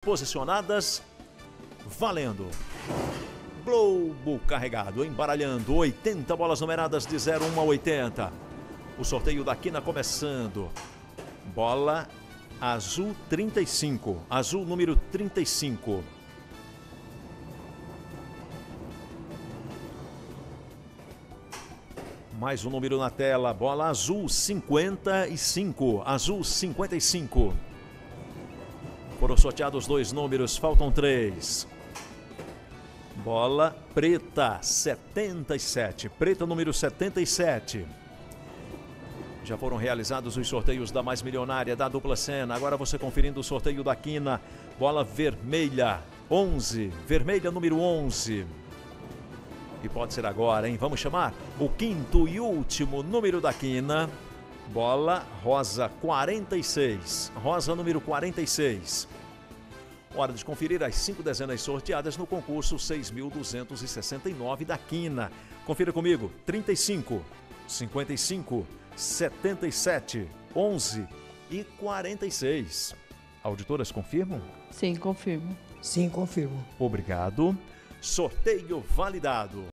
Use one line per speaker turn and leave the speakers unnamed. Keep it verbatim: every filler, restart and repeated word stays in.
posicionadas, valendo. Globo carregado, embaralhando, oitenta bolas numeradas de zero um a oitenta. O sorteio da quina começando. Bola azul trinta e cinco, azul número trinta e cinco. Mais um número na tela, bola azul cinquenta e cinco, azul cinquenta e cinco. Foram sorteados dois números, faltam três. Bola preta setenta e sete, preta número setenta e sete. Já foram realizados os sorteios da Mais Milionária, da Dupla Sena. Agora você conferindo o sorteio da quina. Bola vermelha onze, vermelha número onze. E pode ser agora, hein? Vamos chamar o quinto e último número da quina. Bola rosa quarenta e seis, rosa número quarenta e seis. Hora de conferir as cinco dezenas sorteadas no concurso seis mil duzentos e sessenta e nove da quina. Confira comigo, trinta e cinco, cinquenta e cinco, setenta e sete, onze e quarenta e seis. Auditoras confirmam?
Sim, confirmo.
Sim, confirmo.
Obrigado. Sorteio validado.